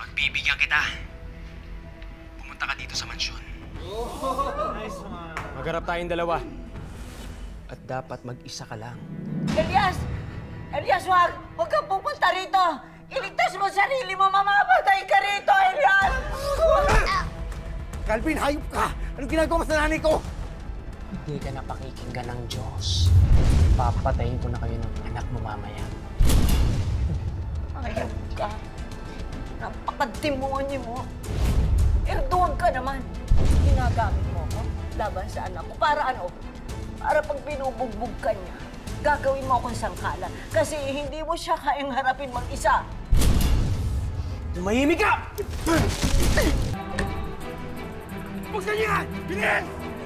Pagbibigyan kita. Pumunta ka dito sa mansyon. Nice one. Magharap tayong dalawa. At dapat mag-isa ka lang. Elias! Elias, wag! Huwag kang pupunta rito! Iligtas mo sarili mo! Mamamatay ka rito, Elias! Calvin, hayop ka! Anong ginagawa mo sa nanay ko? Hindi ka na pakikinggan ng Diyos. Papatayin ko na kayo ng anak mo mamaya. Hayop ka. Napakadimonyo mo. Erdogan ka naman. Ginagamit mo ko laban sa anak ko. Para ano? Para pag binubugbog ka niya, gagawin mo akong sangkala. Kasi hindi mo siya kayang harapin mag-isa. Tumahimik ka! Buksan niya! Bilis!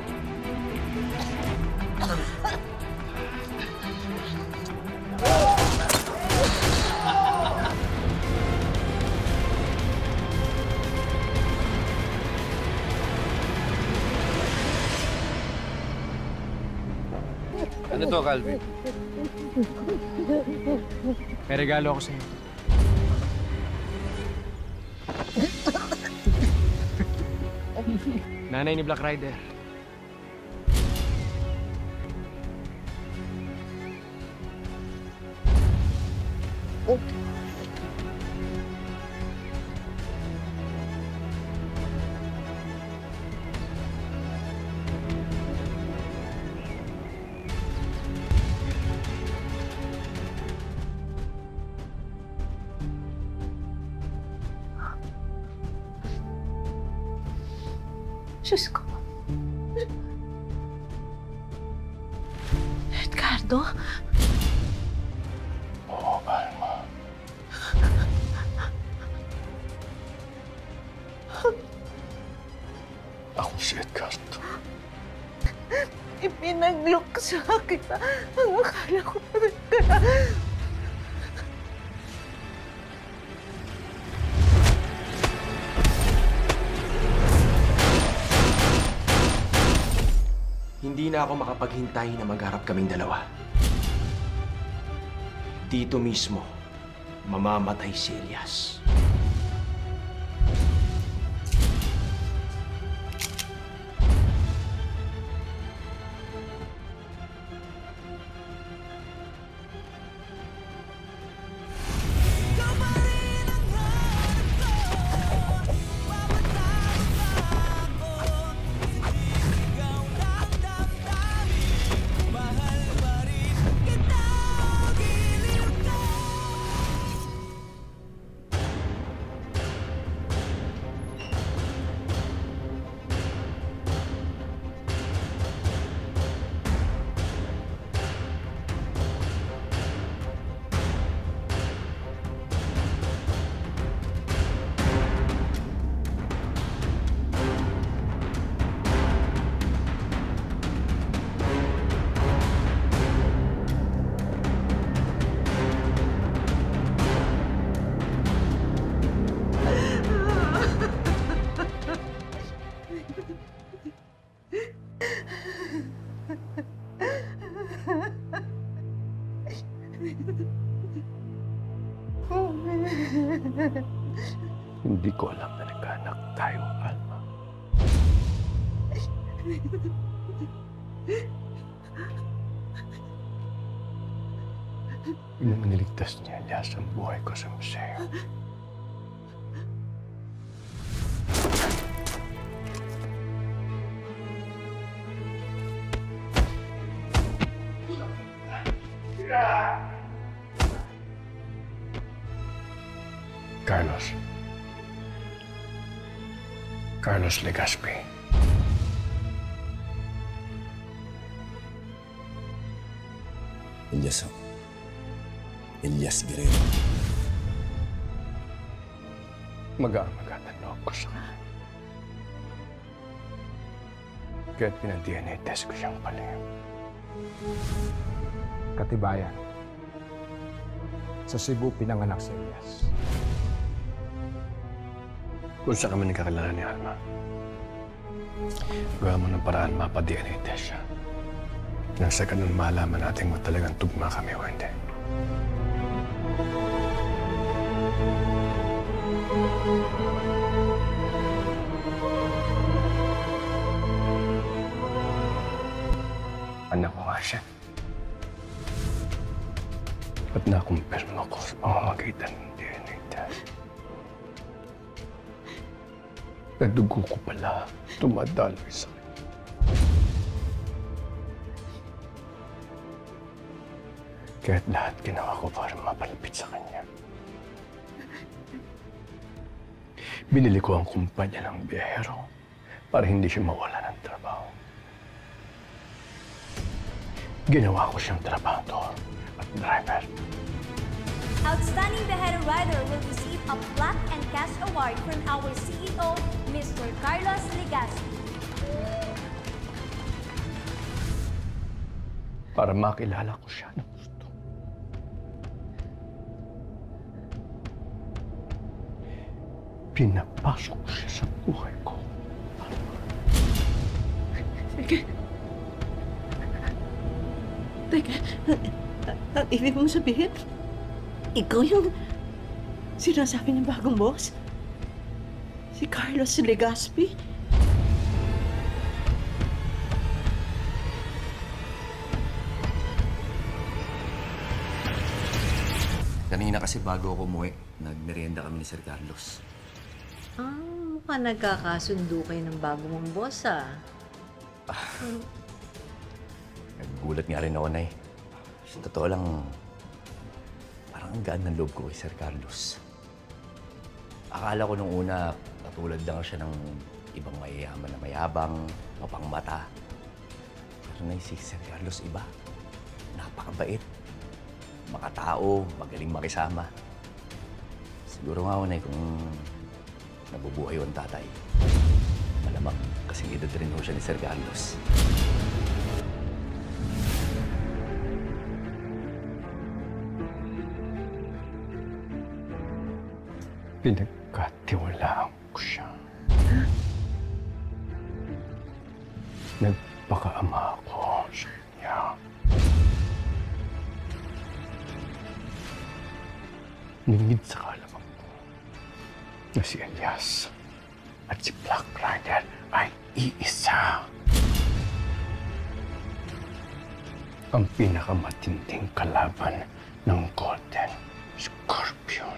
Ano to, Calvin? May regalo ako sa'yo. Nanay ni Black Rider. Diyos ko. Edgardo? Oo, Alma. Ako si Edgardo. Ipinaglok sa akin. Ang akala ko pa rin ka. Hindi na ako makapaghintay na magharap kaming dalawa. Dito mismo, mamamatay si Elias. Hindi ko alam na nagkaanak tayo, Alma. Nung niligtas niya Elias ang buhay ko sa museo. Carlos Legazpi. Elias Guerrero. Mag-aamagat ang loob ko sa kanya. Kaya't pinag-DNA test ko siyang palim. Katibayan. Sa Cebu pinanganak si Elias. Kung saan kami nagkakilala ni Alma, gawa mo ng paraan mapa-DNA test siya. Nang sa ganun malaman natin kung talagang tugma kami o hindi. siya. At nakumpirma ko sa pamamagitan ng DNA test. Na dugo ko pala tumadaloy sa kanya. Kaya't lahat ginawa ko para mapalapit sa kanya. Binili ko ang kumpanya ng biyahero para hindi siya mawala ng trabaho. Ginawa ko siyang trabahador at driver. Outstanding Bihero Rider will receive a Plaque and Cash Award from our CEO, Mr. Carlos Legaspi. Para makilala ko siya ng gusto. Pinapasok ko siya sa buhay ko. Teka, ang ibig mong sabihin, ikaw yung sinasabi ng bagong boss? Si Carlos Legaspi? Kanina kasi bago ako umuwi, nagmerienda kami ni Sir Carlos. Mukhang nagkakasundo kayo ng bago mong boss, ah. Nagulat nga rin ako, Nay. Sa totoo lang, parang ang gaan ng loob ko kay Sir Carlos. Akala ko nung una, katulad lang siya ng ibang mayayaman na mayabang, mapangmata. Pero Nay, si Sir Carlos iba. Napakabait. Makatao, magaling makisama. Siguro nga ako, Nay, kung nabubuhay ang tatay, malamang kasing edad rin ho siya ni Sir Carlos. Pinagkatiwalaan ko siya. Nagpakaama ako sa kanya. Ningid sa kalamang ko na si Elias at si Black Rider ay iisa. Ang pinakamatinding kalaban ng Golden Scorpion.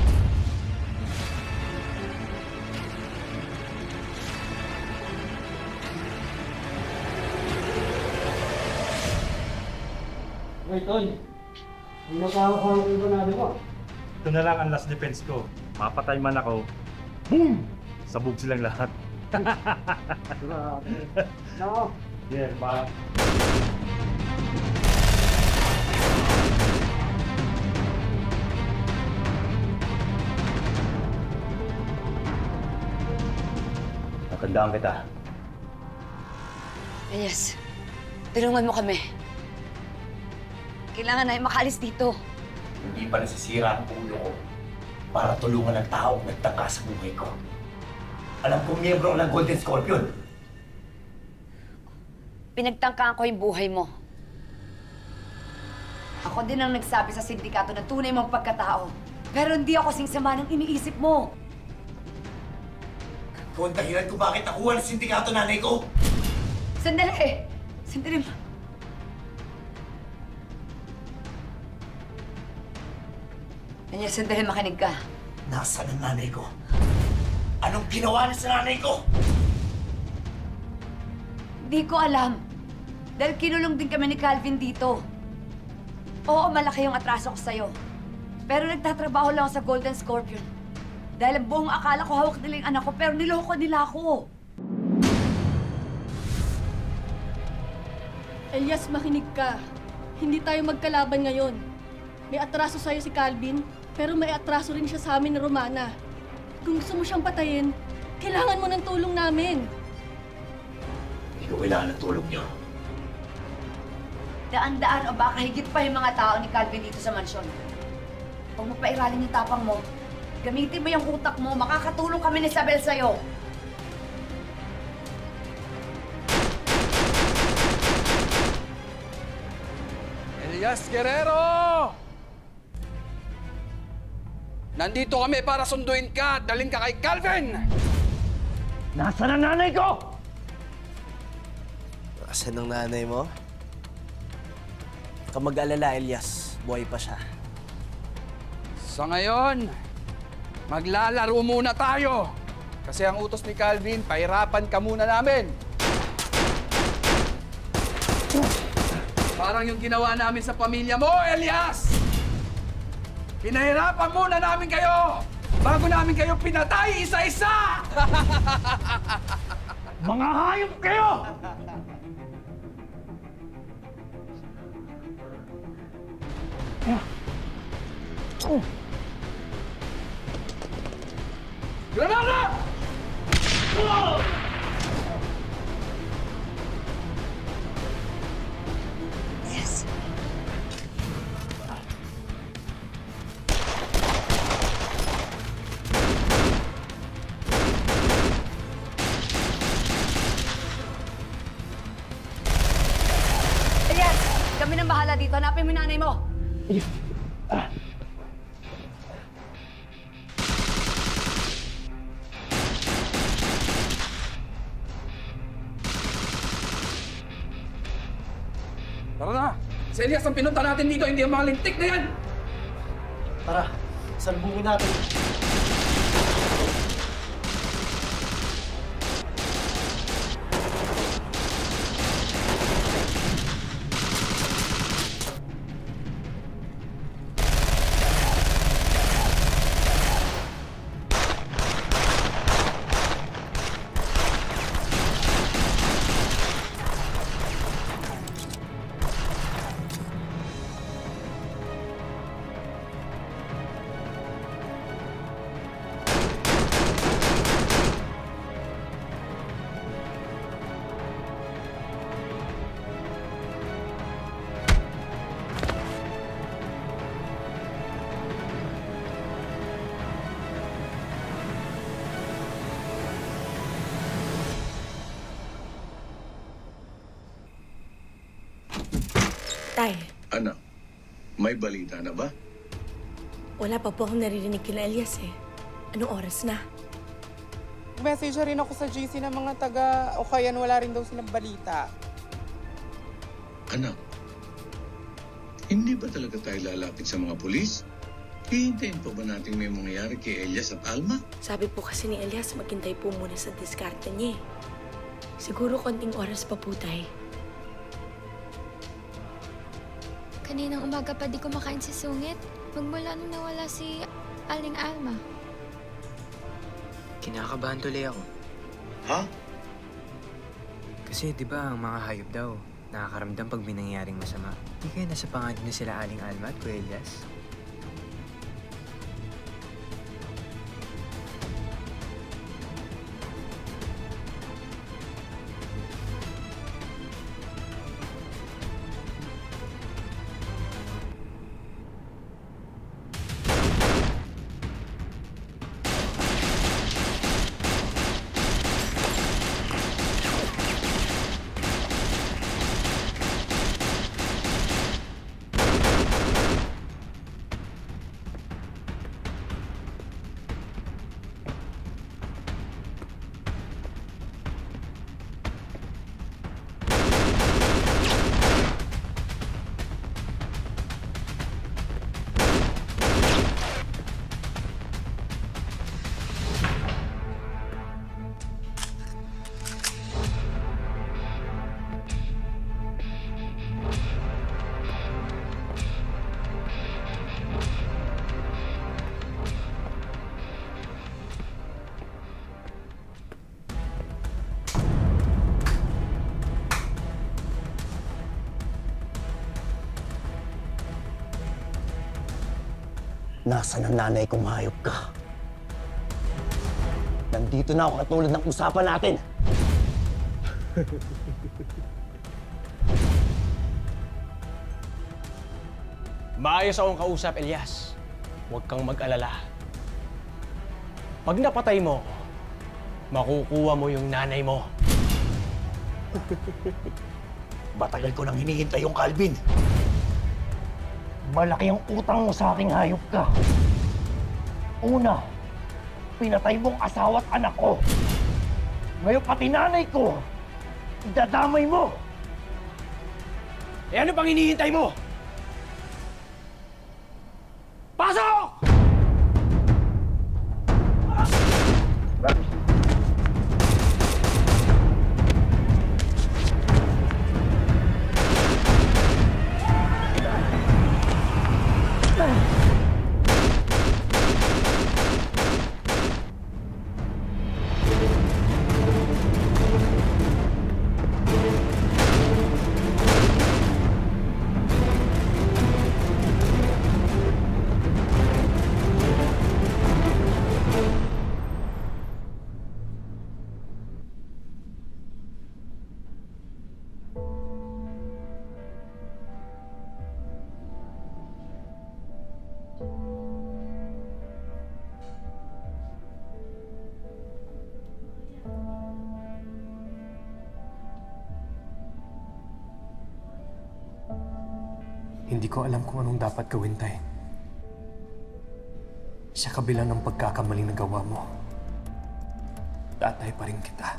Wait, Tol. Ang nakakakawang ibanado mo. Ito na lang ang last defense ko. Mapatay man ako, boom! Sabog silang lahat. Grabe. No. Yeah, bye. Natandaan kita. Elias, tulungan mo kami. Kailangan na makaalis dito. Hindi pa nasisira ang ulo ko para tulungan ang taong nagtaka sa buhay ko. Alam kong miyembro ng Golden Scorpion. Pinagtangkaan ko yung buhay mo. Ako din ang nagsabi sa sindikato na tunay mong pagkatao. Pero hindi ako singsama ng iniisip mo. Kung dahilan ko bakit nakuha ng sindikato nanay ko. Sandali! Sandali mo. Elias, sandali makinig ka. Nasaan ang nanay ko? Anong ginawa niya sa nanay ko? Hindi ko alam. Dahil kinulong din kami ni Calvin dito. Oo, malaki yung atraso ko sa'yo. Pero nagtatrabaho lang ako sa Golden Scorpion. Dahil ang buong akala ko hawak nila yung anak ko, pero niloko nila ako. Elias, makinig ka. Hindi tayo magkalaban ngayon. May atraso sa'yo si Calvin, pero may atraso rin siya sa amin ni Romana. Kung gusto mo siyang patayin, kailangan mo ng tulong namin. Hindi ko kailangan ng tulong niyo. Daan-daan o baka higit pa yung mga tao ni Calvin dito sa mansyon. Huwag mo pairalin yung tapang mo. Gamitin mo yung utak mo, makakatulong kami ni Isabel sa'yo. Elias Guerrero! Nandito kami para sunduin ka at dalhin ka kay Calvin! Nasaan ang nanay ko? Nasaan ang nanay mo? Huwag kang mag-alala, Elias. Buhay pa siya. Sa ngayon, maglalaro muna tayo. Kasi ang utos ni Calvin, pahirapan ka muna namin. Parang yung ginawa namin sa pamilya mo, Elias! Pinahirapan muna namin kayo bago namin kayo pinatay isa-isa! Mga hayop kayo! Granada! Yes. Elias, kami nang bahala dito. Hanapin mo yung nanay mo. Tara na! Si Elias ang pinunta natin dito, hindi ang mga lintik na yan! Tara, salubungin natin. Tay, Anak, may balita na ba? wala pa po akong naririnig kila Elias eh. Anong oras na? Message rin ako sa GC ng mga taga o kaya wala rin daw silang balita. Anak, hindi ba talaga tayo lalapit sa mga pulis? Hihintayin pa ba natin may mangyayari kay Elias at Alma? Sabi po kasi ni Elias, maghintay po muna sa diskarte niya eh. Siguro konting oras pa po, Tay. Kaninang umaga pa di kumakain si Sungit. Magmula nung nawala si Aling Alma. Kinakabahan tuloy ako. Ha? Kasi di ba ang mga hayop daw, nakakaramdam pag may nangyaring masama. Di kaya nasa panganib na sila Aling Alma at Kuya Elias? Nasaan ang nanay kong hayop ka? Nandito na ako katulad ng usapan natin. Maayos akong kausap, Elias. Huwag kang mag-alala. Pag napatay mo, makukuha mo yung nanay mo. Matagal ko nang hinihintay yung Calvin. Malaki ang utang mo sa aking hayop ka. Una, pinatay mong asawa at anak ko. Ngayon pati nanay ko, idadamay mo. Eh ano pang hinihintay mo? Pasok! Hindi ko alam kung anong dapat gawin, Tay. Sa kabila ng pagkakamaling nagawa mo, tatay pa rin kita.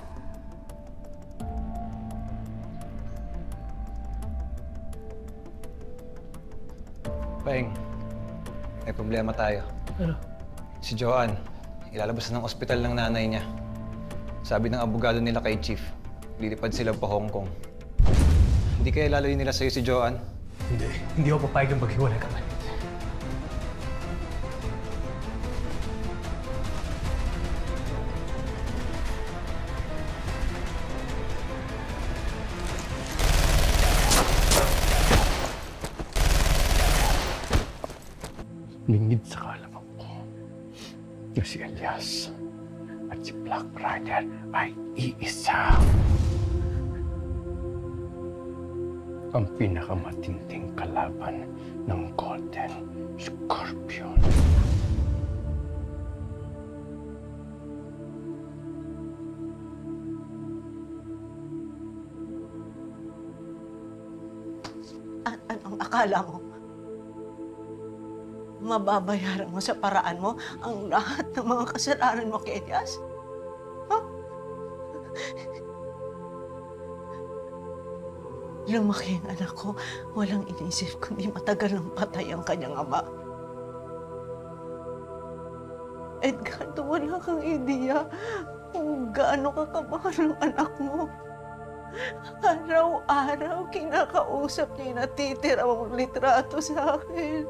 Peng, may problema tayo. Ano? Si Joanne, ilalabas ng ospital ng nanay niya. Sabi ng abogado nila kay Chief, lilipad sila pa Hong Kong. Hindi kaya lalayo nila sa'yo si Joanne? Hindi ako papayag ng maghiwalay ka man. Lingid sa kaalaman ko na si Elias at si Black Rider ay iisa. Ang pinakamatinding kalaban ng Golden Scorpion. Anong akala mo? Mababayaran mo sa paraan mo ang lahat ng mga kasalanan mo kay Elias? Lumaki ang anak ko, walang inisip kundi matagal ng patay ang kanyang ama. Edgardo, wala kang ideya kung gaano ka kamahal ng anak mo. Araw-araw kinakausap niya yung natitira mong litrato sa akin.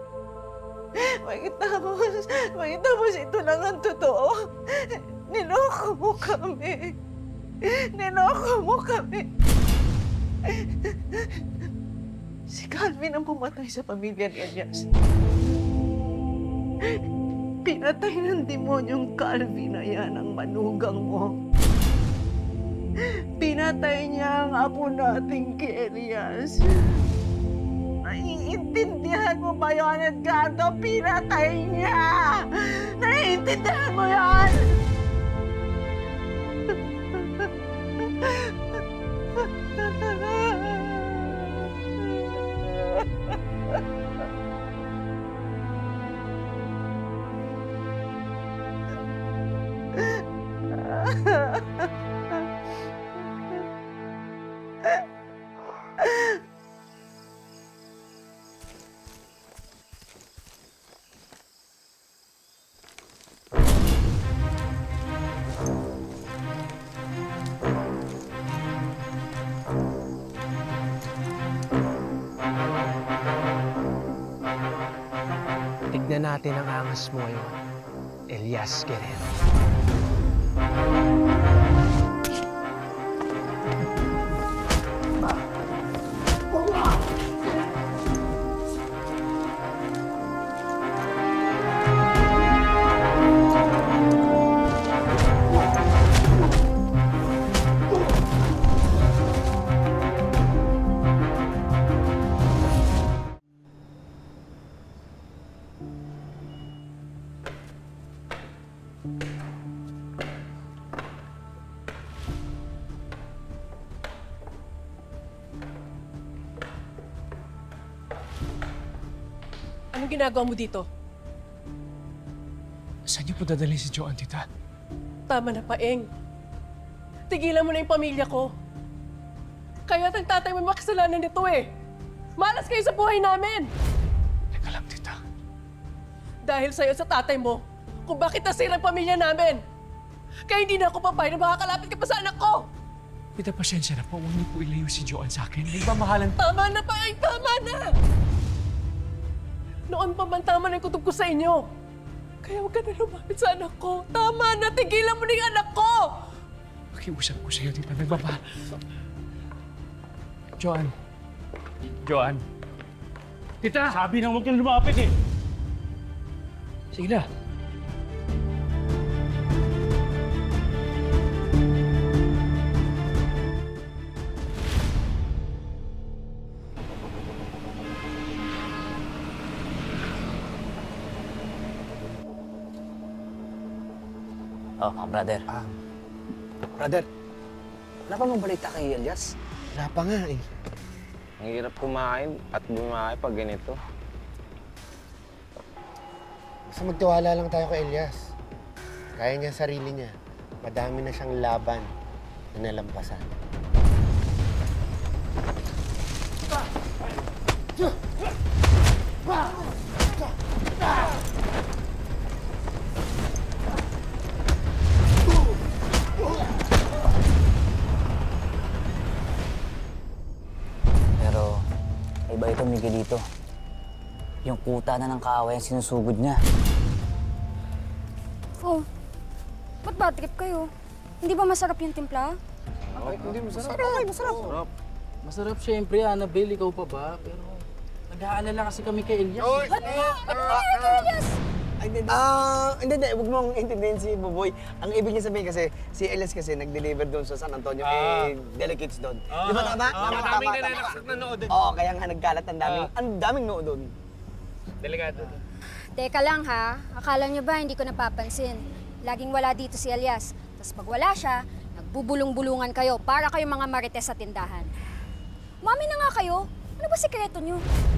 Tapos ito lang ang totoo. Niloko mo kami. Niloko mo kami. Si Calvin ang pumatay sa pamilya ni Elias. Pinatay ng demonyong Calvin na yan ang manugang mo. Pinatay niya ang apo nating kay Elias. Naiintindihan mo ba yun, Edgardo? Pinatay niya! Naiintindihan mo yan? Tignan natin ang angas mo ngayon, Elias Guerrero. Anong ginagawa mo dito? Saan niyo po dadalhin si Joanne, tita? Tama na, Paeng. Tigilan mo na yung pamilya ko. Kaya't ang tatay mo makasalanan nito eh. Malas kayo sa buhay namin! Teka lang, tita. Dahil sa'yo sa tatay mo, kung bakit nasira ang pamilya namin. Kaya hindi na ako papayag na makakalapit ka pa sa anak ko. Tita, pasensya na po. Huwag niyo po ilayo si Joanne sa akin. Di ba mahalan? Tama na pa, ay tama na! Noon pa man tama na yung kutob ko sa inyo. Kaya huwag ka na lumapit sa anak ko. Tama na, tigilan mo na yung anak ko! Pakiusap ko sa'yo, tita. Nagbaba. Joanne. Joanne. Tita! Sabi na huwag kang lumapit eh. Sige na. Oh, brother. Brother, wala pa mong balita kay Elias? Wala pa nga eh. Ang hirap kumain at bumahay pag ganito. Basta magtiwala lang tayo kay Elias. Kaya niya sarili niya. Madami na siyang laban na nalampasan. Pero, iba ito, Miguelito. Yung kuta na ng kaaway ang sinusugod niya. Oh, ba't bad trip kayo? Hindi ba masarap yung timpla? Hindi masarap. Masarap. Masarap siyempre, Annabelle, ikaw pa ba? Pero nag-aalala kasi kami kay Elias. Ano kay Elias? Hindi, huwag mong intindihin si Boboy. Ang ibig niya sabihin kasi, si Elias kasi nag-deliver doon sa San Antonio, delegates doon. Di ba tama? Maraming nanonood doon. Oo, kaya nga nagkalat ang daming nood doon. Delegado. Teka lang ha, akala niyo ba hindi ko napapansin? Laging wala dito si Elias. Tapos pag wala siya, nagbubulong-bulungan kayo para kayong mga marites sa tindahan. Mami na nga kayo. Ano ba sikreto niyo?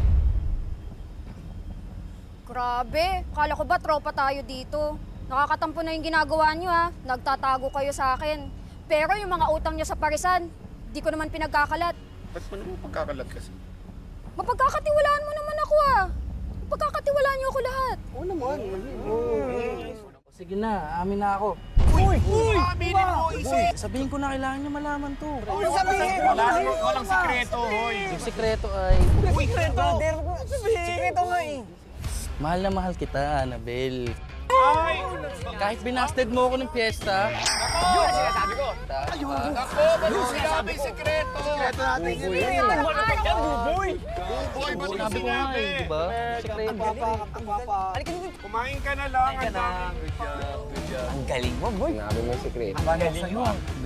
Grabe, akala ko ba tropa tayo dito? Nakakatampo na yung ginagawa niyo ha. Nagtatago kayo sa akin. Pero yung mga utang niyo sa parisan, di ko naman pinagkakalat. Ba't mo naman pagkakalat kasi? Mapagkakatiwalaan mo naman ako ah. Pagkakatiwalaan niyo ako lahat. Oo naman. Sige na, amin na ako. Uy! Aminin mo, Boy, sabihin ko na kailangan niyo malaman to. Sabihin! Walang sikreto, hoy. Yung sikreto ay... Uy, brother! Sikreto nga eh. Mahal na mahal kita, Annabelle. Ay! Kahit binasted mo ako ng piyesta. Yun ang sinasabi ko! Ako, ba't sinabing sikreto? Sikreto natin yun. Buboy! Buboy, ba't Sabi ko nga eh, di ba? Sikreto. Kumain ka na lang. Ang galing mo, boy. Sinabi mo yung sikreto. Ang galing sa'yo.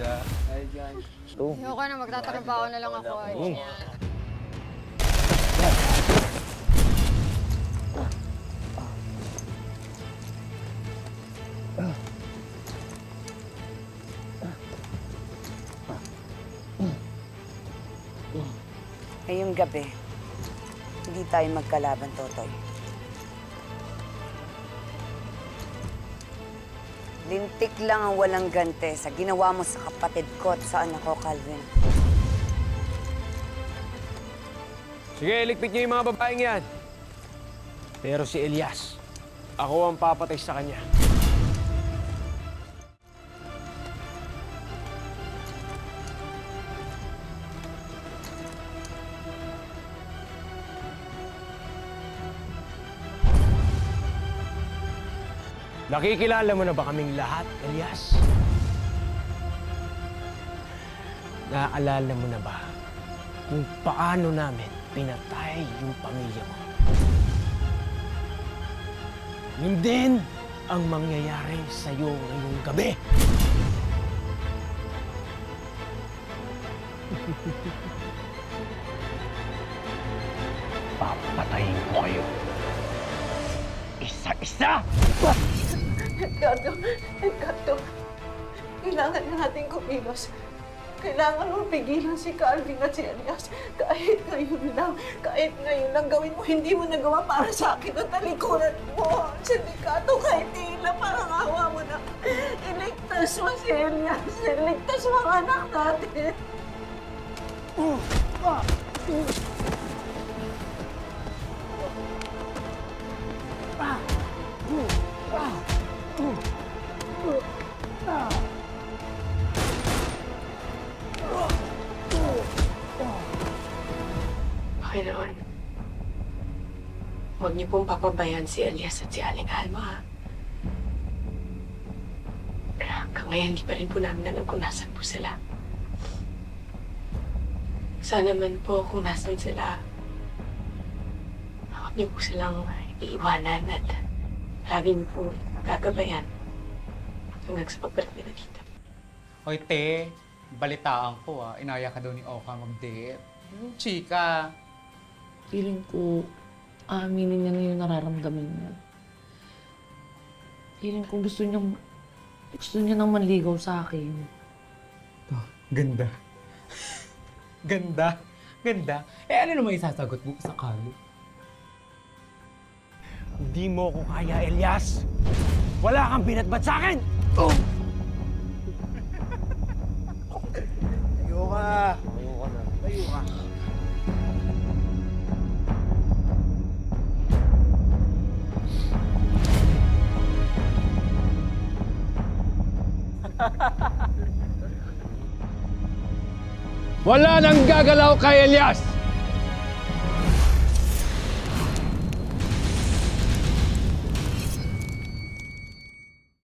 Ayoko na, magtatrabaho na lang ako. Ngayong gabi, hindi tayo magkalaban, Totoy. Lintik lang ang walang gante sa ginawa mo sa kapatid ko at sa anak ko, Calvin. Sige, iligpit niyo yung mga babaeng yan. Pero si Elias, ako ang papatay sa kanya. Nakikilala mo na ba kaming lahat, Elias? Naaalala mo na ba kung paano namin pinatay yung pamilya mo? Yun din ang mangyayari sa'yo ngayong gabi. Papatayin ko kayo. Isa-isa! Edgardo, kailangan natin kumilos. Kailangan mo pigilan si Calvin at si Elias. Kahit ngayon lang gawin mo, hindi mo nagawa para sa akin at talikuran mo. Sindikato, kahit tila, parang awa mo na. Iligtas mo si Elias. Iligtas mo ang anak natin. ganoon. Huwag niyo pong papabayaan si Elias at si Aling Alma. Hanggang ngayon, hindi pa rin po namin alam kung nasan po sila. Sana man po kung nasan sila, huwag niyo po silang iiwanan at lagi niyo po gagabayan hanggang sa pagbalik nila dito. Hoy, te, balitaan ko inaya ka daw ni Oka mag-date. Chika. Feeling ko, aaminin niya na yung nararamdaman niya. Feeling ko gusto niya nang manligaw sa akin. Ganda. Ganda. Ganda. Ano naman isasagot mo sa Kylie? Hindi mo ko kaya, Elias! Wala kang binatbat sa akin! Oh! Tayo ka. Tayo ka na. Tayo ka. Wala nang gagalaw kay Elias!